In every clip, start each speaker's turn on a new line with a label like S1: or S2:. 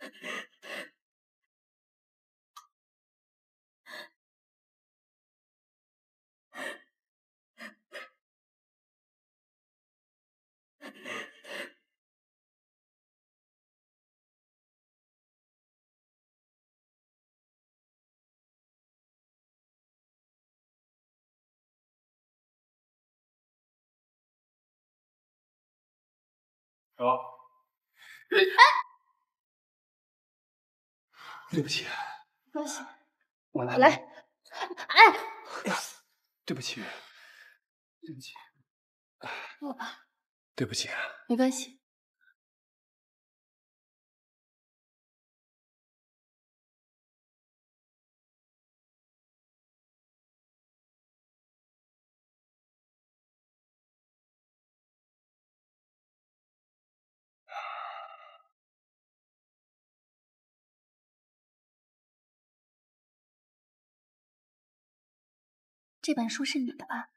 S1: 好。对不起。
S2: 没关系。
S1: 我来。
S2: 来。哎。
S1: 对不起。对不起。
S2: 我吧。
S1: 对不起。
S2: 没关系。这本书是你的吧？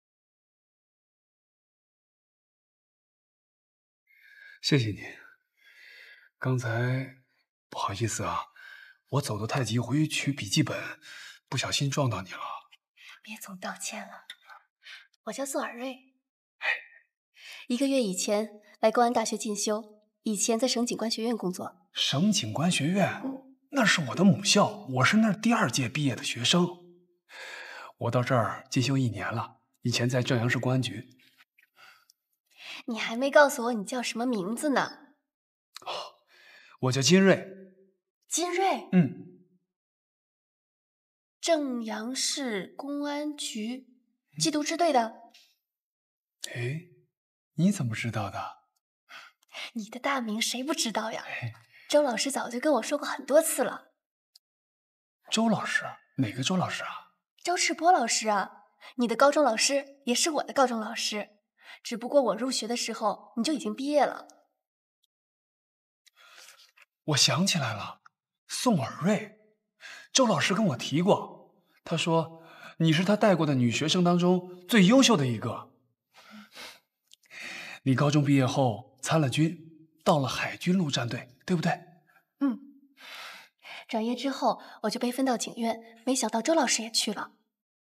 S1: 谢谢你。刚才不好意思啊，我走得太急，回去取笔记本，不小心撞到你了。
S2: 别总道歉了。我叫宋尔瑞，1个月以前来公安大学进修，以前在省警官学院工作。
S1: 省警官学院，那是我的母校，我是那儿第2届毕业的学生。我到这儿进修1年了，以前在正阳市公安局。
S2: 你还没告诉我你叫什么名字呢？
S1: 我叫金瑞。
S2: 金瑞。正阳市公安局缉毒支队的。
S1: 哎，你怎么知道的？
S2: 你的大名谁不知道呀？周老师早就跟我说过很多次了。
S1: 周老师？哪个周老师啊？
S2: 周赤波老师啊，你的高中老师，也是我的高中老师。只不过我入学的时候你就已经毕业了。
S1: 我想起来了，宋尔瑞，周老师跟我提过，他说你是他带过的女学生当中最优秀的一个。你高中毕业后参了军，到了海军陆战队，对不对？
S2: 转业之后我就被分到警院，没想到周老师也去了。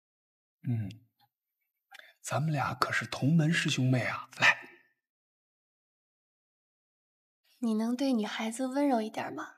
S1: 咱们俩可是同门师兄妹啊！来，
S2: 你能对女孩子温柔一点吗？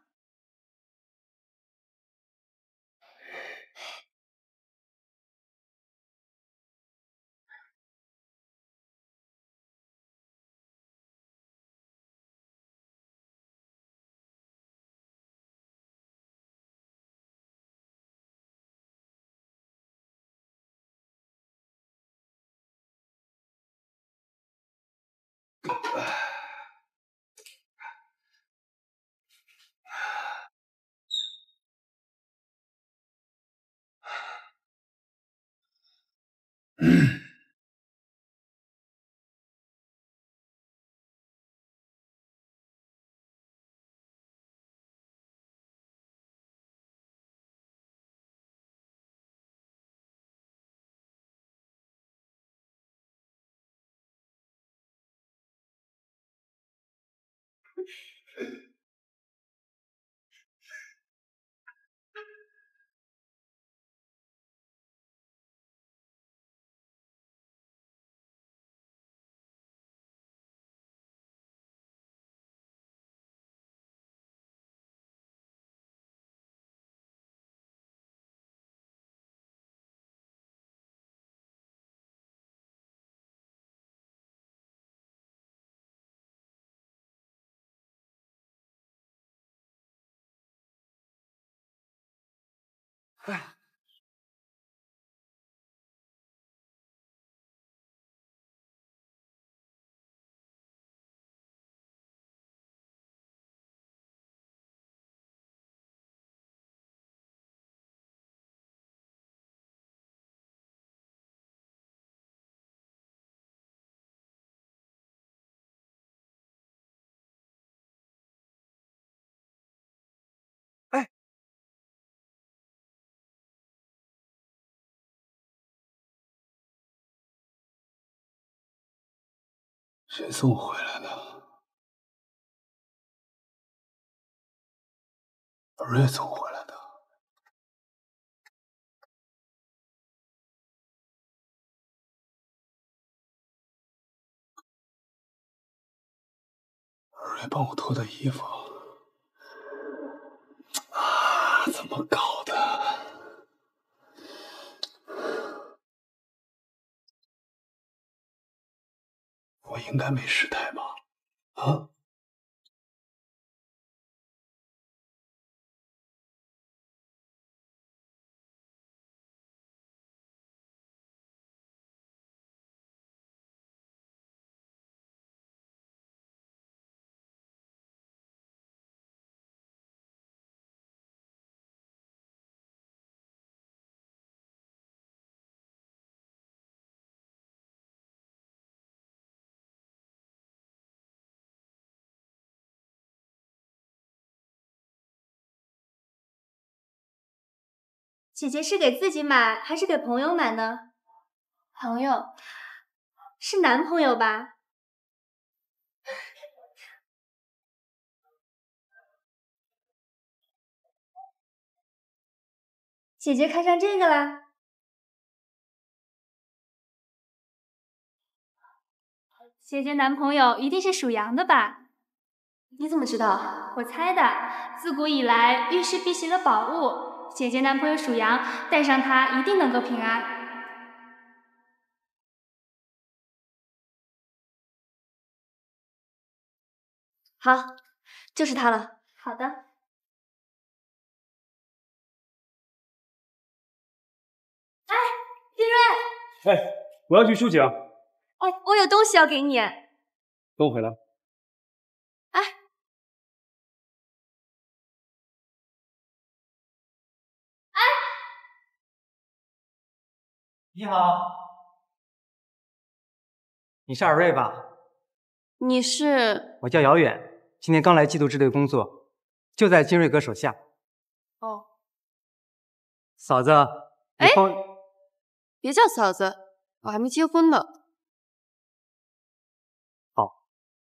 S1: 谁送我回来的？ 瑞怎么回来的？瑞帮我脱的衣服啊，怎么搞的？我应该没失态吧？啊？
S3: 姐姐是给自己买还是给朋友买呢？
S2: 朋友，
S3: 是男朋友吧？姐姐看上这个啦。姐姐男朋友一定是属羊的吧？
S2: 你怎么知道？
S3: 我猜的。自古以来，遇事辟邪的宝物，姐姐男朋友属羊，带上它一定能够平安。
S2: 好，就是它了。
S3: 好的。哎，金瑞！
S1: 哎，我要去出警。
S2: 哎，我有东西要给你。
S1: 等我回来。
S2: 哎，
S4: 你好，你是尔瑞吧？
S2: 你是？
S4: 我叫姚远，今天刚来缉毒支队工作，就在金瑞哥手下。
S2: 哦，
S4: 嫂子，你
S2: 哎
S4: 帮……
S2: 别叫嫂子，我还没结婚呢。
S4: 好。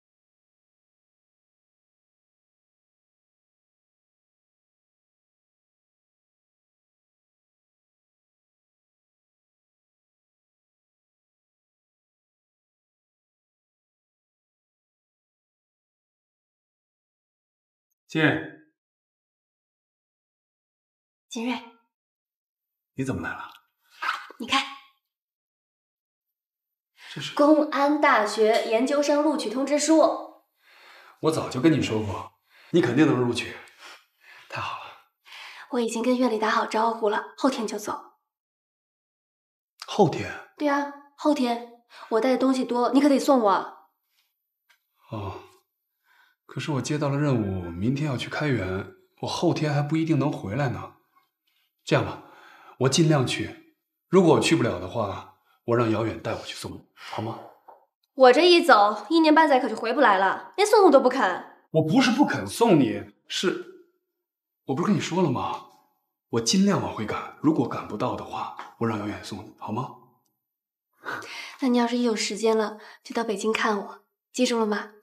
S1: 进，
S2: 金瑞，
S1: 你怎么来了？
S2: 你看，
S1: 这是
S2: 公安大学研究生录取通知书。
S1: 我早就跟你说过，你肯定能录取。太好了。
S2: 我已经跟院里打好招呼了，后天就走。
S1: 后天？
S2: 对啊，后天我带的东西多，你可得送我。
S1: 哦，可是我接到了任务，明天要去开源，我后天还不一定能回来呢。这样吧，我尽量去。如果我去不了的话，我让姚远带我去送你，好吗？
S2: 我这一走，1年半载可就回不来了，连送送都不肯。
S1: 我不是不肯送你，我不是跟你说了吗？我尽量往回赶，如果赶不到的话，我让姚远送你，好吗？
S2: 那你要是一有时间了，就到北京看我，记住了吗？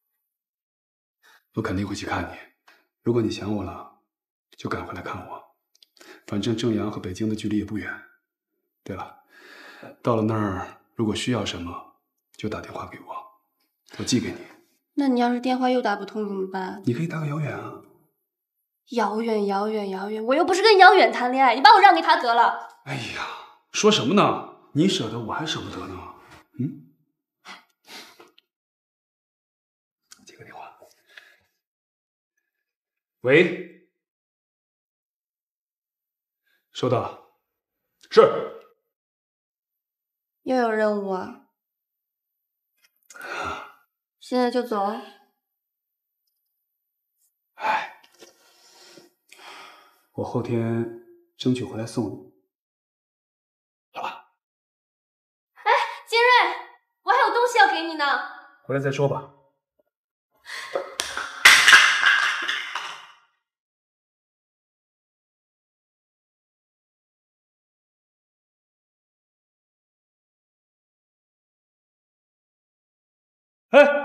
S1: 我肯定会去看你。如果你想我了，就赶回来看我。反正正阳和北京的距离也不远。对了，到了那儿，如果需要什么，就打电话给我，我寄给你。
S2: 那你要是电话又打不通怎么办？
S1: 你可以打个姚远啊。
S2: 遥远，遥远，遥远！我又不是跟遥远谈恋爱，你把我让给他得了。
S1: 哎呀，说什么呢？你舍得，我还舍不得呢。嗯，接个电话。喂，收到了。是。
S2: 又有任务啊？现在就走？
S1: 哎，我后天争取回来送你，好吧？
S2: 哎，金瑞，我还有东西要给你呢。
S1: 回来再说吧。哎。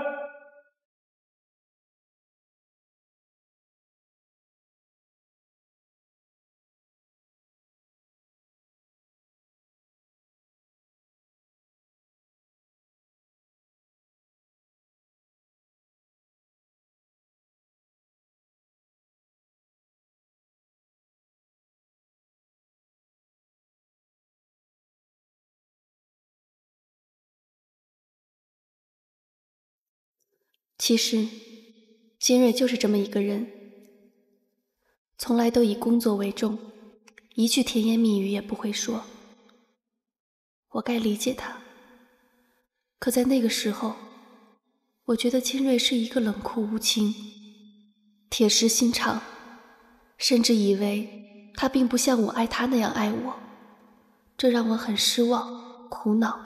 S2: 其实，金瑞就是这么一个人，从来都以工作为重，一句甜言蜜语也不会说。我该理解他，可在那个时候，我觉得金瑞是一个冷酷无情、铁石心肠，甚至以为他并不像我爱他那样爱我，这让我很失望、苦恼。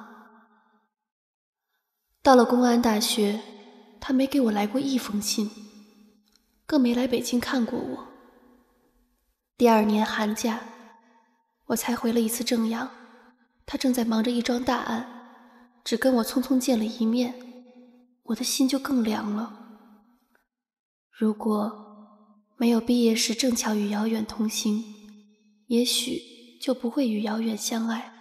S2: 到了公安大学，他没给我来过一封信，更没来北京看过我。第2年寒假，我才回了一次正阳，他正在忙着一桩大案，只跟我匆匆见了一面，我的心就更凉了。如果没有毕业时正巧与遥远同行，也许就不会与遥远相爱。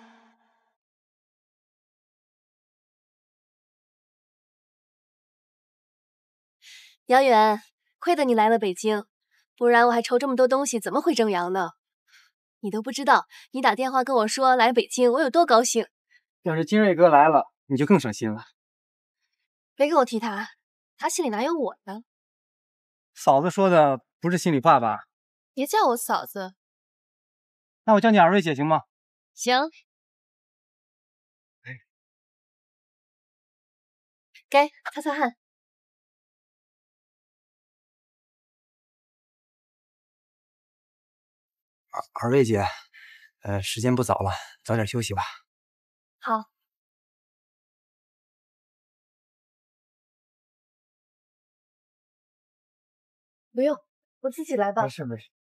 S2: 遥远，亏得你来了北京，不然我还愁这么多东西怎么回正阳呢？你都不知道，你打电话跟我说来北京，我有多高兴。
S4: 要是金瑞哥来了，你就更省心了。
S2: 别跟我提他，他心里哪有我呢？
S4: 嫂子说的不是心里话吧？
S2: 别叫我嫂子。
S4: 那我叫你二瑞姐行吗？
S2: 行。给，擦擦汗。
S4: 二瑞姐，时间不早了，早点休息吧。
S2: 好。不用，我自己来吧。
S4: 没事没事。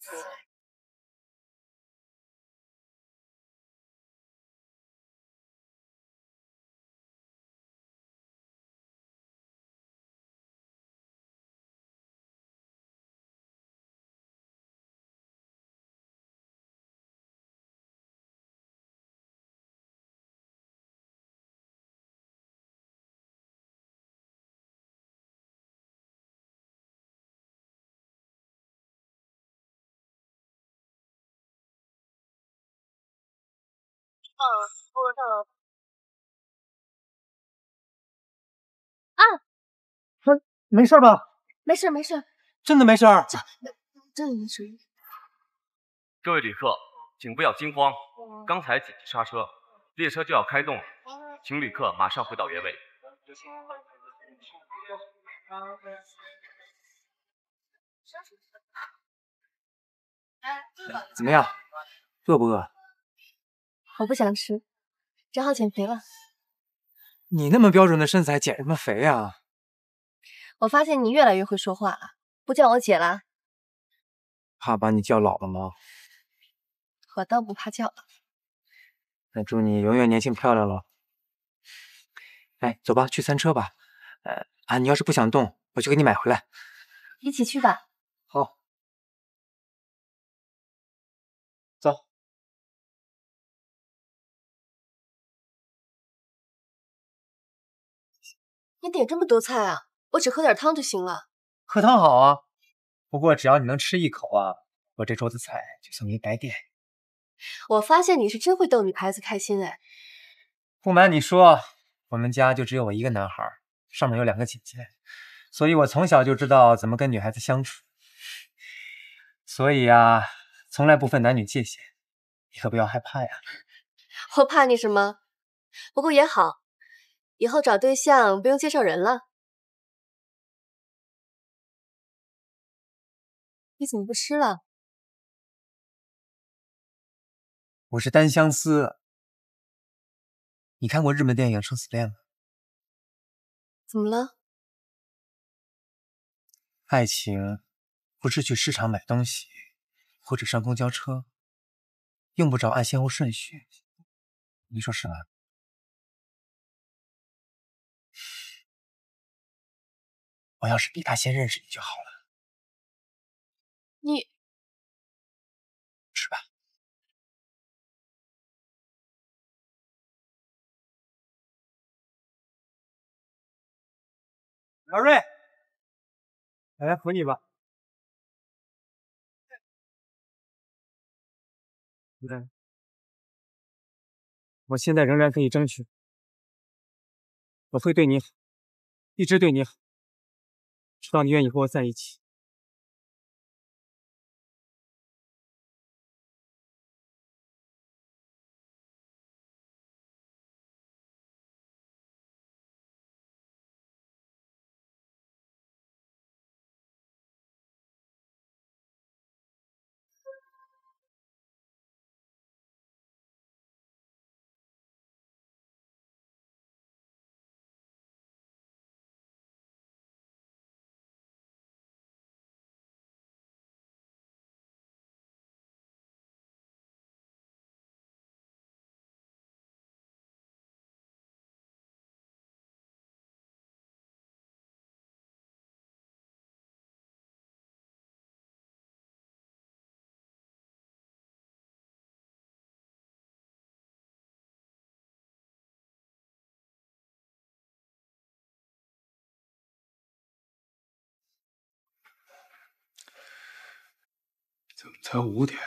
S4: 没事吧？
S2: 没事没事，
S4: 真的没事？
S2: 真的没事。
S5: 各位旅客，请不要惊慌，刚才紧急刹车，列车就要开动了，请旅客马上回到原位。
S4: 怎么样？饿不饿？
S2: 我不想吃，正好减肥了。
S4: 你那么标准的身材，减什么肥啊？
S2: 我发现你越来越会说话了，不叫我姐了？
S4: 怕把你叫老了吗？
S2: 我倒不怕叫了。
S4: 那祝你永远年轻漂亮喽。哎，走吧，去餐车吧。你要是不想动，我去给你买回来。
S2: 一起去吧。
S4: 好，走。
S2: 你点这么多菜啊？我只喝点汤就行了。
S4: 喝汤好啊，不过只要你能吃一口啊，我这桌子菜就算你白点。
S2: 我发现你是真会逗女孩子开心哎。
S4: 不瞒你说，我们家就只有我一个男孩，上面有2个姐姐，所以我从小就知道怎么跟女孩子相处。所以啊，从来不分男女界限，你可不要害怕呀。
S2: 我怕你什么？不过也好，以后找对象不用介绍人了。你怎么不吃了？
S4: 我是单相思。你看过日本电影《生死恋》吗？
S2: 怎么了？
S4: 爱情不是去市场买东西，或者上公交车，用不着按先后顺序。你说是吧？我要是比他先认识你就好了。
S2: 你
S4: 吃吧。老瑞，我来扶你吧。对，我现在仍然可以争取，我会对你好，一直对你好。 知道你愿意和我在一起。
S1: 怎么才5点？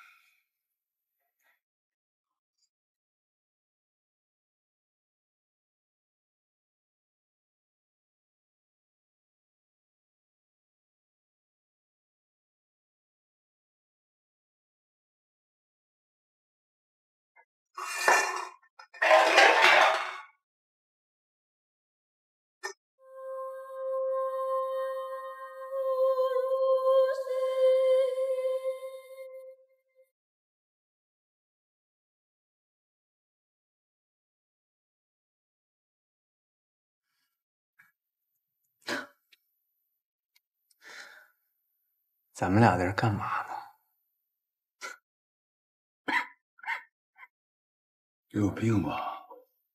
S6: 咱们俩在这干嘛呢？
S1: 有病吧？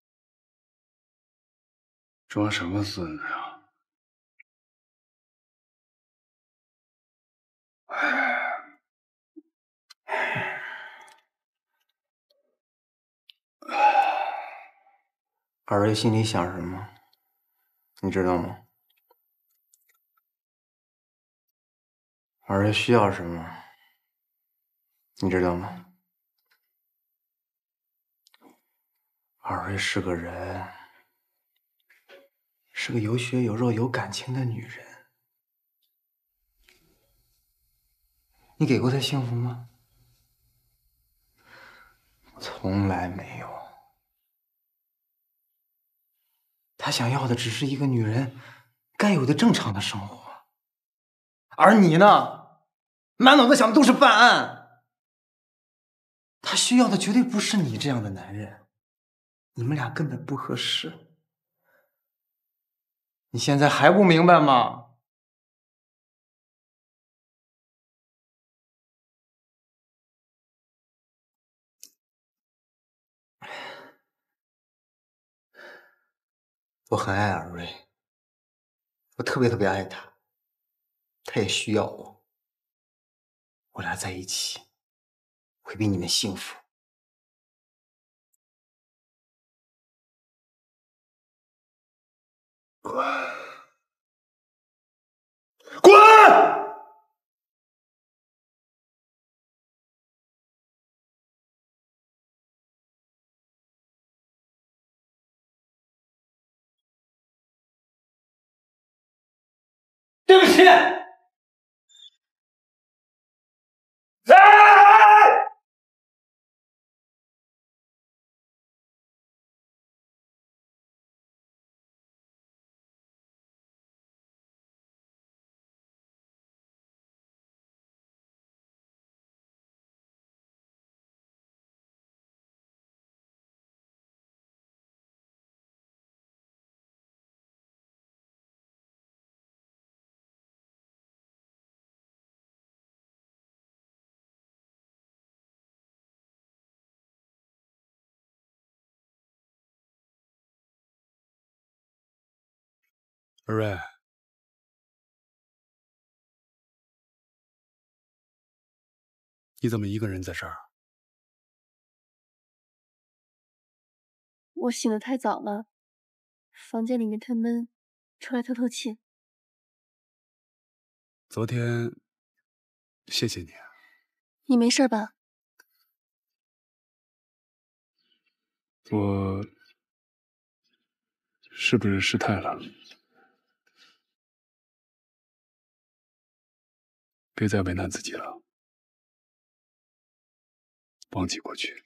S1: 装什么孙子呀？
S6: 二瑞心里想什么，你知道吗？二瑞需要什么，你知道吗？二瑞是个人，是个有血有肉有感情的女人。你给过她幸福吗？从来没有。她想要的只是一个女人该有的正常的生活，而你呢，满脑子想的都是办案。她需要的绝对不是你这样的男人，你们俩根本不合适。你现在还不明白吗？我很爱尔瑞，我特别特别爱他，他也需要我。我俩在一起会比你们幸福。滚！对不起。
S1: 二瑞，你怎么一个人在这儿？
S2: 我醒得太早了，房间里面太闷，出来透透气。
S1: 昨天，谢谢你。
S2: 你没事吧？
S1: 我是不是失态了？ 别再为难自己了，忘记过去。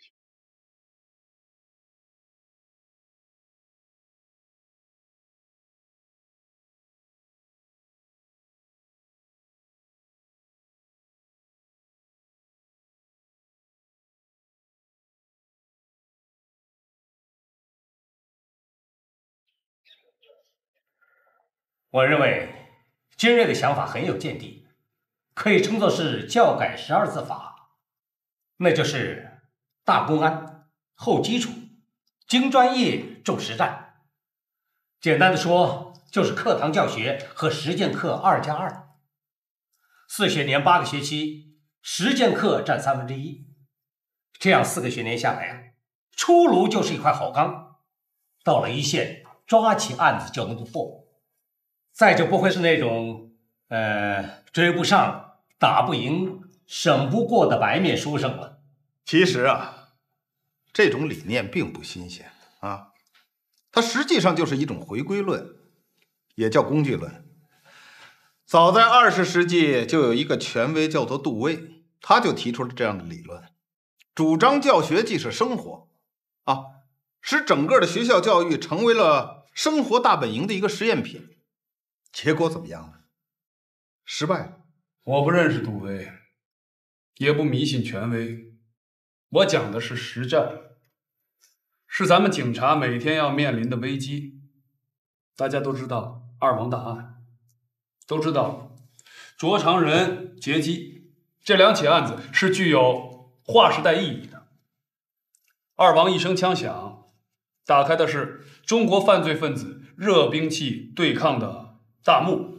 S7: 我认为今日的想法很有见地，可以称作是教改12字法，那就是大公安、后基础、精专业、重实战。简单的说，就是课堂教学和实践课2+2。4学年8个学期，实践课占1/3，这样4个学年下来啊，出炉就是一块好钢，到了一线，抓起案子就能够破。再就不会是那种追不上、打不赢、审不过的白面书生了。
S8: 其实啊，这种理念并不新鲜啊，它实际上就是一种回归论，也叫工具论。早在20世纪，就有一个权威叫做杜威，他就提出了这样的理论，主张教学即是生活啊，使整个的学校教育成为了生活大本营的一个实验品。结果怎么样呢？失败了。
S1: 我不认识杜威，也不迷信权威，我讲的是实战，是咱们警察每天要面临的危机。大家都知道2王大案，都知道卓长仁劫机，这2起案子是具有划时代意义的。2王一声枪响，打开的是中国犯罪分子热兵器对抗的大幕。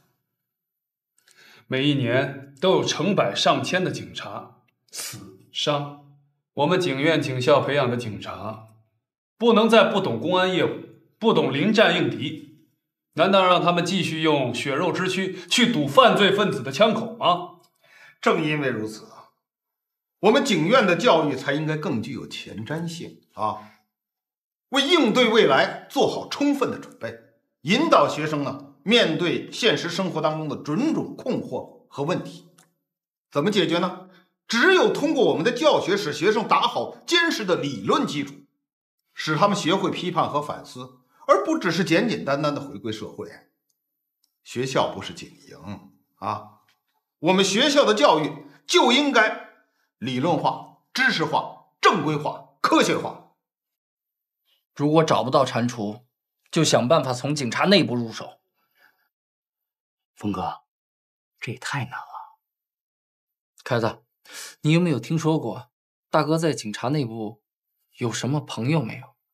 S1: 每一年都有成百上千的警察死伤，我们警院警校培养的警察，不能再不懂公安业务，不懂临战应敌，难道让他们继续用血肉之躯去堵犯罪分子的枪口吗？
S8: 正因为如此，我们警院的教育才应该更具有前瞻性啊，为应对未来做好充分的准备，引导学生呢面对现实生活当中的种种困惑和问题。怎么解决呢？只有通过我们的教学，使学生打好坚实的理论基础，使他们学会批判和反思，而不只是简简单单的回归社会。学校不是警营啊，我们学校的教育就应该理论化、知识化、正规化、科学化。
S9: 如果找不到蟾蜍，就想办法从警察内部入手。
S10: 峰哥，这也太难了。
S9: 凯子，你有没有听说过大哥在警察内部有什么朋友没有？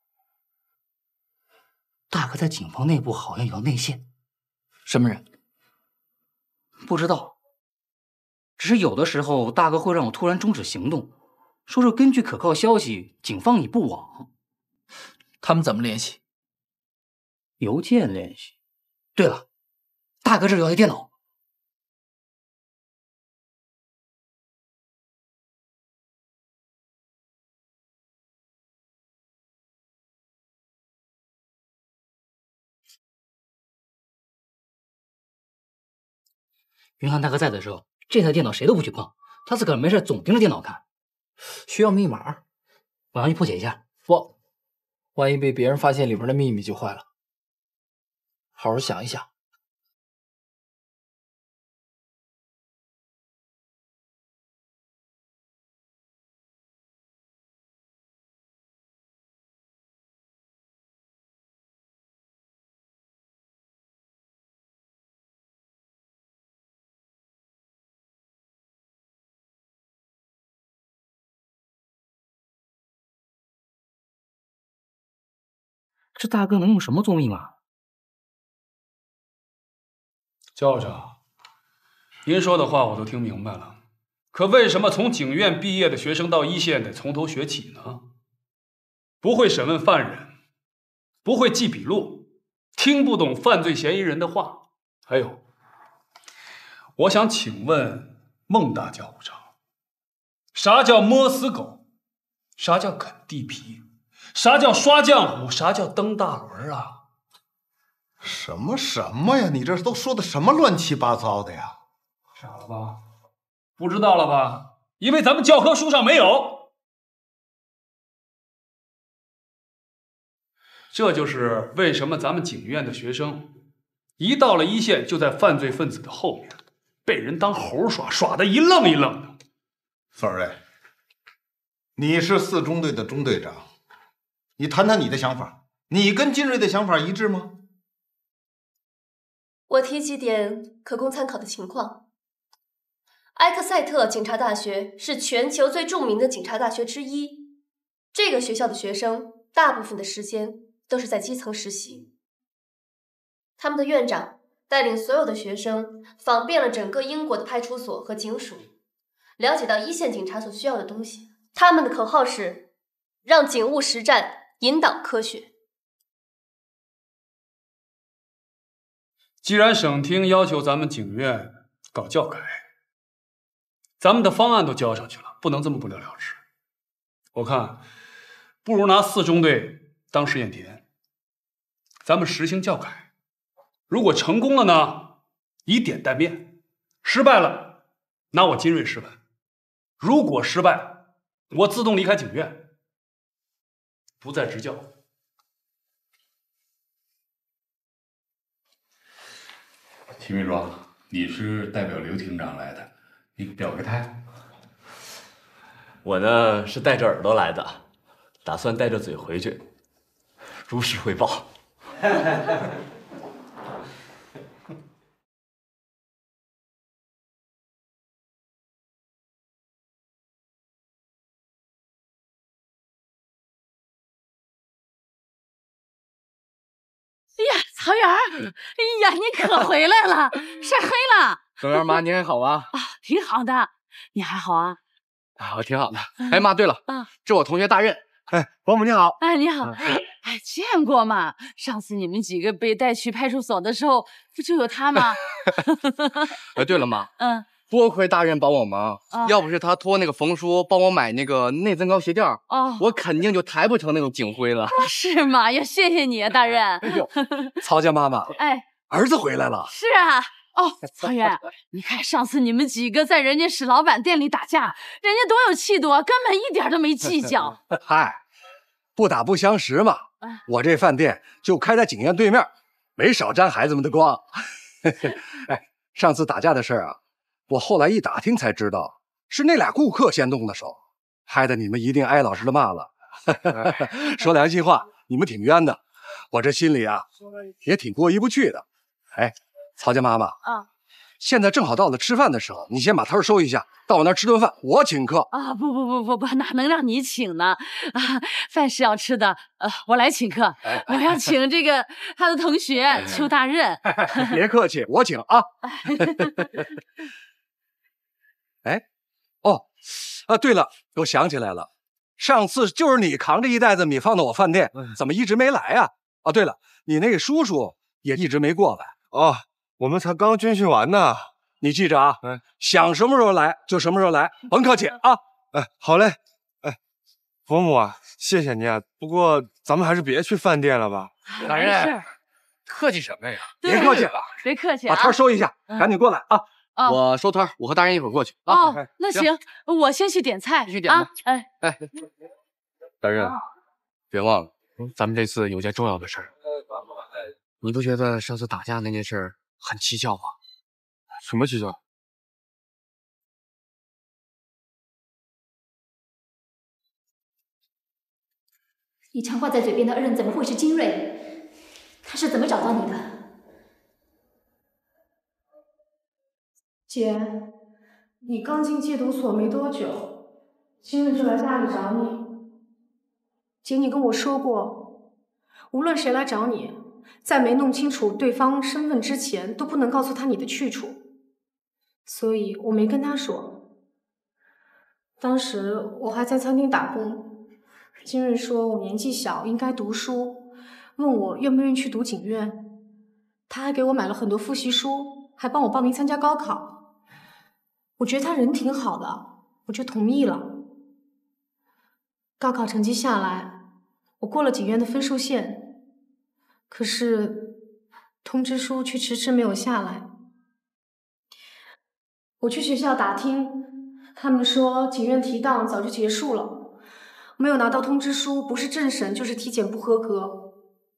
S10: 大哥在警方内部好像有内线。
S9: 什么人？
S10: 不知道。只是有的时候大哥会让我突然终止行动，说是根据可靠消息，警方已布网。
S9: 他们怎么联系？
S10: 邮件联系。对了，大哥这里有台电脑。云涵大哥在的时候，这台电脑谁都不许碰，他自个儿没事总盯着电脑看。
S9: 需要密码？
S10: 我让你破解一下。
S9: 不，万一被别人发现里边的秘密就坏了。好好想一想。
S10: 这大哥能用什么做密码？
S1: 校长，您说的话我都听明白了，可为什么从警院毕业的学生到一线得从头学起呢？不会审问犯人，不会记笔录，听不懂犯罪嫌疑人的话，还有，我想请问孟大教务长，啥叫摸死狗？啥叫啃地皮？啥叫刷浆糊？啥叫蹬大轮啊？
S8: 什么呀？你这都说的什么乱七八糟的呀？
S1: 傻了吧？ 不知道了吧？因为咱们教科书上没有。这就是为什么咱们警院的学生一到了一线就在犯罪分子的后面，被人当猴耍，耍得一愣一愣的。
S8: 宋瑞，你是4中队的中队长，你谈谈你的想法，你跟金瑞的想法一致吗？
S2: 我提几点可供参考的情况。埃克塞特警察大学是全球最著名的警察大学之一，这个学校的学生大部分的时间都是在基层实习。他们的院长带领所有的学生访遍了整个英国的派出所和警署，了解到一线警察所需要的东西。他们的口号是让警务实战引导科学。
S1: 既然省厅要求咱们警院搞教改，咱们的方案都交上去了，不能这么不了了之。我看不如拿4中队当试验田，咱们实行教改。如果成功了呢，以点带面；失败了，拿我金瑞示范。如果失败，我自动离开警院，不再执教。
S11: 秦明庄，你是代表刘厅长来的，你表个态。
S5: 我呢是带着耳朵来的，打算带着嘴回去，如实汇报。
S12: 呀，曹元，哎呀，你可回来了，晒黑了。
S9: 周元妈，你还好啊？
S12: 啊，挺好的，你还好啊？
S9: 啊，我挺好的。哎妈，对了，这我同学大任。
S13: 哎，伯母你好。
S12: 哎，你好。哎，见过嘛？上次你们几个被带去派出所的时候，不就有他吗？
S9: 哎，对了妈，多亏大任帮我忙，要不是他托那个冯叔帮我买那个内增高鞋垫，我肯定就抬不成那种警徽了。
S12: 是吗？要谢谢你啊，大任。
S9: 哎呦，曹家妈妈，
S12: 哎，
S9: 儿子回来了。
S12: 是啊。哦，曹元，你看上次你们几个在人家史老板店里打架，人家多有气度啊，根本一点都没计较。
S13: 嗨，不打不相识嘛。我这饭店就开在警院对面，没少沾孩子们的光。哎，上次打架的事啊，我后来一打听才知道，是那俩顾客先动的手，害得你们一定挨老师的骂了。说良心话，你们挺冤的，我这心里啊也挺过意不去的。哎，曹家妈妈，现在正好到了吃饭的时候，你先把摊收一下，到我那儿吃顿饭，我请客。
S12: 啊，不，哪能让你请呢？啊，饭是要吃的，我来请客，我要请这个他的同学邱大任。
S13: 别客气，我请啊。哎，对了，我想起来了，上次就是你扛着一袋子米放到我饭店，怎么一直没来啊？哦，对了，你那个叔叔也一直没过来。
S14: 哦，我们才刚军训完呢。
S13: 你记着啊，想什么时候来就什么时候来，甭客气啊。
S14: 哎，好嘞。哎，伯母啊，谢谢你啊。不过咱们还是别去饭店了吧。
S9: 大人，客气什么呀？
S13: 别客气了，
S12: 别客气啊。
S13: 把摊收一下，赶紧过来啊。
S9: 我收摊，我和大人一会儿过去啊。
S12: 哦，那行，我先去点菜。
S9: 去点吧。
S12: 哎，
S9: 大人，别忘了，咱们这次有件重要的事儿。你不觉得上次打架那件事很蹊跷吗？
S14: 什么蹊跷？
S15: 你常挂在嘴边的恩人怎么会是金瑞？他是怎么找到你的？
S16: 姐，你刚进戒毒所没多久，金瑞就来家里找你。姐，你跟我说过，无论谁来找你，在没弄清楚对方身份之前，都不能告诉他你的去处。所以我没跟他说。当时我还在餐厅打工，金瑞说我年纪小，应该读书，问我愿不愿意去读警院。他还给我买了很多复习书，还帮我报名参加高考。我觉得他人挺好的，我就同意了。高考成绩下来，我过了警院的分数线，可是通知书却迟迟没有下来。 我去学校打听，他们说警院提档早就结束了，没有拿到通知书，不是政审就是体检不合格。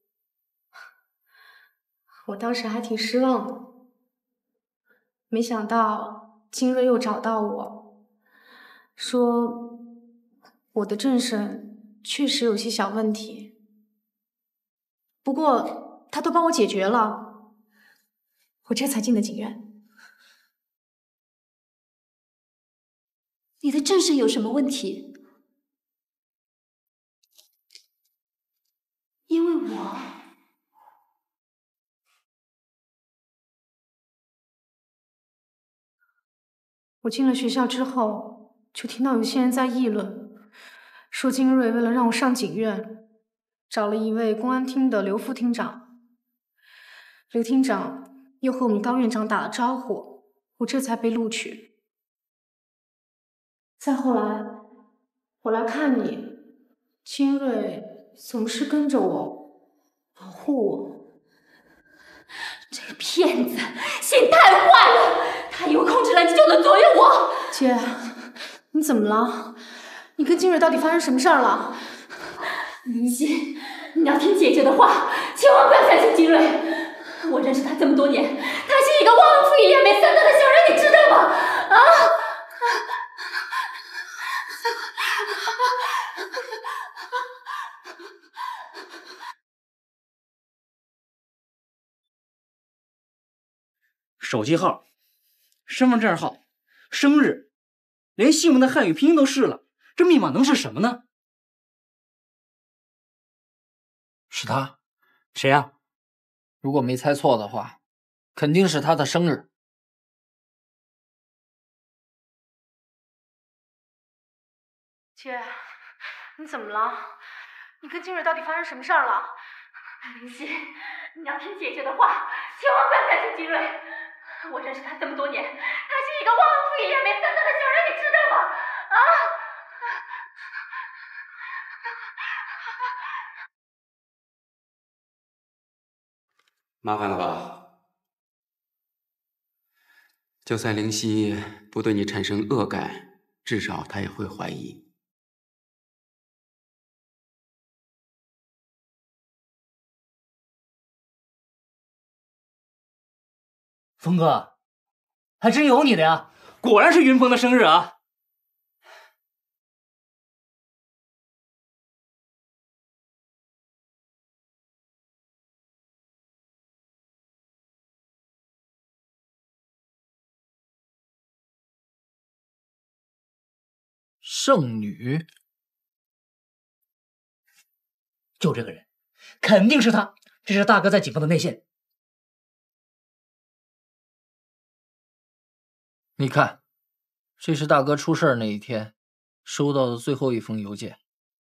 S16: 我当时还挺失望的，没想到金瑞又找到我，说我的政审确实有些小问题，不过他都帮我解决了，我这才进的警院。
S15: 你的政审有什么问题？因为
S16: 我进了学校之后，就听到有些人在议论，说金瑞为了让我上警院，找了一位公安厅的刘副厅长。刘厅长又和我们高院长打了招呼，我这才被录取。再后来，我来看你，金瑞总是跟着我，保护我。
S15: 这个骗子，心太坏了！他以为控制了你就能左右我。
S16: 姐，你怎么了？你跟金瑞到底发生什么事儿了？
S15: 林夕，你要听姐姐的话，千万不要相信金瑞。我认识他这么多年，他是一个忘恩负义、也没三德的小人，你知道吗？啊！
S10: 手机号、身份证号、生日，连姓名的汉语拼音都试了，这密码能是什么呢？
S6: 是他？
S10: 谁呀？
S6: 如果没猜错的话，肯定是他的生日。
S16: 姐，你怎么了？你跟金瑞到底发生什么事儿了？
S15: 林夕，你要听姐姐的话，千万不要相信金瑞。我认识他这么多年，他是一个忘恩负义、也没三德的小人，你知道吗？啊！
S17: 麻烦了吧？就算灵犀不对你产生恶感，至少他也会怀疑。
S10: 峰哥，还真有你的呀！果然是云峰的生日啊！
S6: 圣女，
S10: 就这个人，肯定是他。这是大哥在警方的内线。
S6: 你看，这是大哥出事那一天收到的最后一封邮件，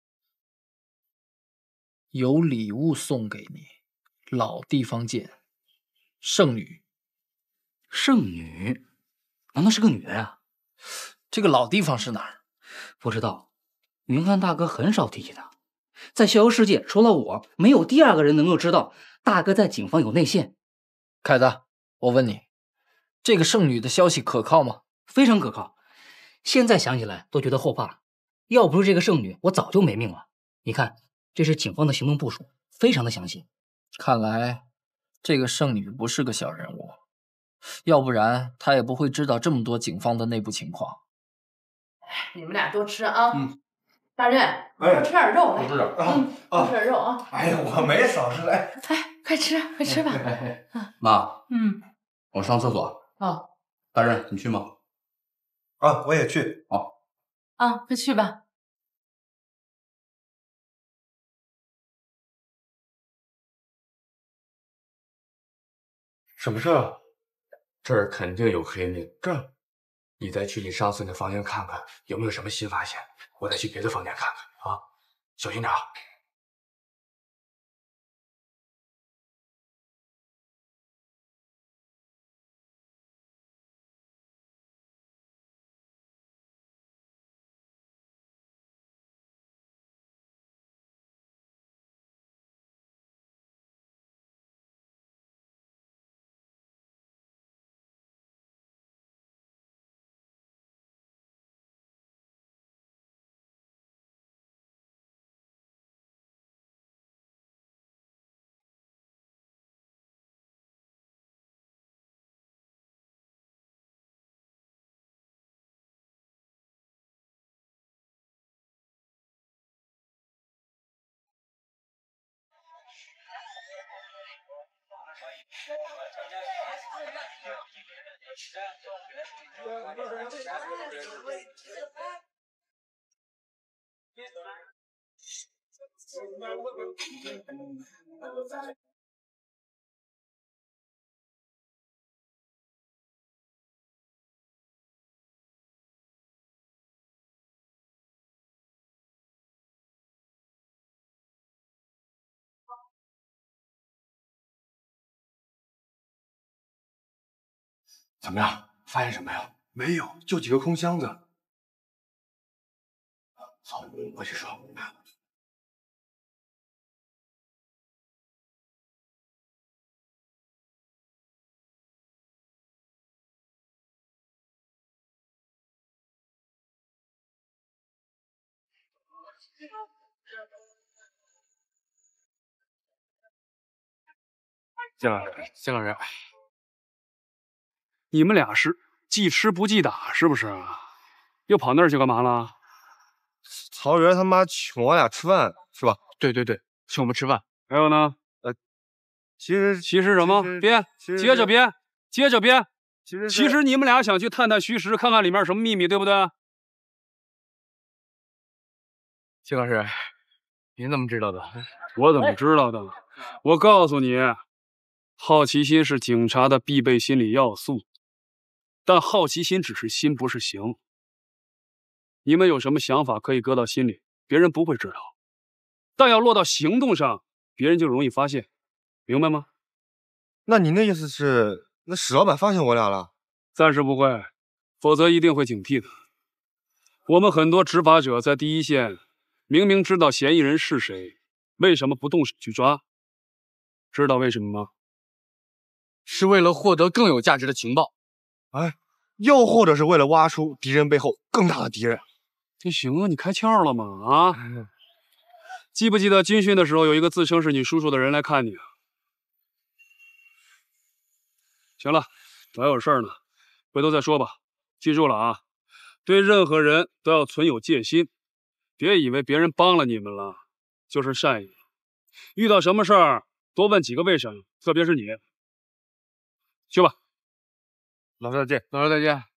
S6: 有礼物送给你，老地方见，圣女。
S10: 圣女？难道是个女的呀？
S6: 这个老地方是哪儿？
S10: 不知道。云汉大哥很少提起他，在逍遥世界，除了我，没有第二个人能够知道大哥在警方有内线。
S6: 凯子，我问你，这个圣女的消息可靠吗？
S10: 非常可靠。现在想起来都觉得后怕。要不是这个圣女，我早就没命了。你看，这是警方的行动部署，非常的详细。
S6: 看来这个圣女不是个小人物，要不然她也不会知道这么多警方的内部情况。
S12: 你们俩多吃啊。大人，
S14: 哎，
S12: 多吃点肉来。
S14: 多吃点
S12: 多吃点肉啊。
S14: 哎呀，我没少吃，来，
S12: 快吃，快吃吧。
S11: 妈，我上厕所。
S12: 哦。
S11: 大人，你去吗？
S14: 啊，我也去。
S11: 好。
S12: 啊，快去吧。
S14: 什么事啊？
S9: 这儿肯定有黑幕。这儿，你再去你上次那房间看看，有没有什么新发现？我再去别的房间看看啊，小心点啊。
S14: 怎么样？发现什么呀？没有，就几个空箱子。走，我去说。
S1: 金老师，你们俩是记吃不记打是不是？又跑那儿去干嘛了？
S14: 曹元他妈请我俩吃饭是吧？
S1: 对，请我们吃饭。还有呢？其实什么？编，接着编。其实你们俩想去探探虚实，看看里面有什么秘密，对不对？
S9: 金老师，您怎么知道的？
S1: 我怎么知道的？我告诉你，好奇心是警察的必备心理要素，但好奇心只是心，不是行。你们有什么想法可以搁到心里，别人不会知道，但要落到行动上，别人就容易发现，明白吗？
S14: 那您的意思是，那史老板发现我俩了？
S1: 暂时不会，否则一定会警惕的。我们很多执法者在第一线，明明知道嫌疑人是谁，为什么不动手去抓？知道为什么吗？
S9: 是为了获得更有价值的情报。
S14: 哎，又或者是为了挖出敌人背后更大的敌人。
S1: 这行啊，你开窍了吗？啊？记不记得军训的时候，有一个自称是你叔叔的人来看你啊？行了，我还有事儿呢，回头再说吧。记住了啊，对任何人都要存有戒心，别以为别人帮了你们了就是善意。遇到什么事儿多问几个为什么，特别是你。去吧，
S14: 老师再见。
S9: 老师再见。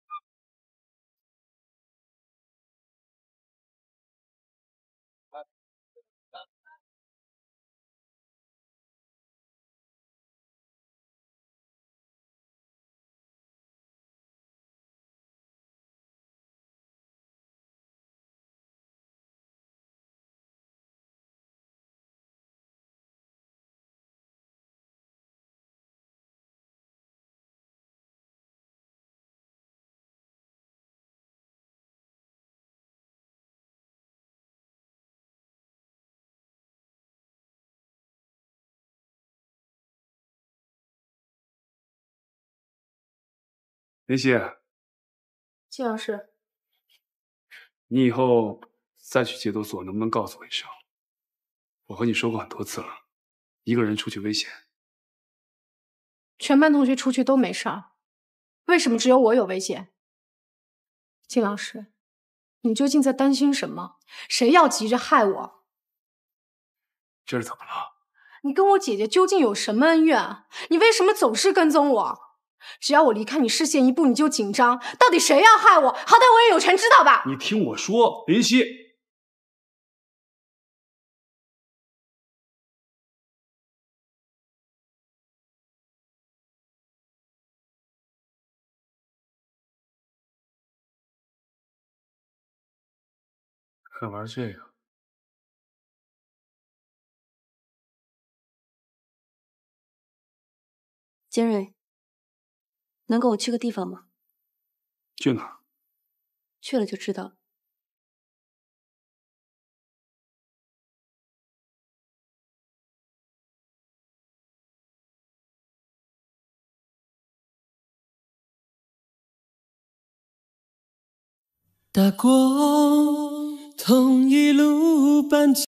S1: 林夕，
S16: 季老师，
S1: 你以后再去戒毒所，能不能告诉我一声？我和你说过很多次了，一个人出去危险。
S16: 全班同学出去都没事儿，为什么只有我有危险？季老师，你究竟在担心什么？谁要急着害我？
S1: 这是怎么了？
S16: 你跟我姐姐究竟有什么恩怨？你为什么总是跟踪我？只要我离开你视线一步，你就紧张。到底谁要害我？好歹我也有权知道吧？
S1: 你听我说，林夕，还玩这个？
S18: 坚瑞，能跟我去个地方吗？
S1: 去哪儿？
S18: 去了就知道了。
S19: 踏过同一路斑。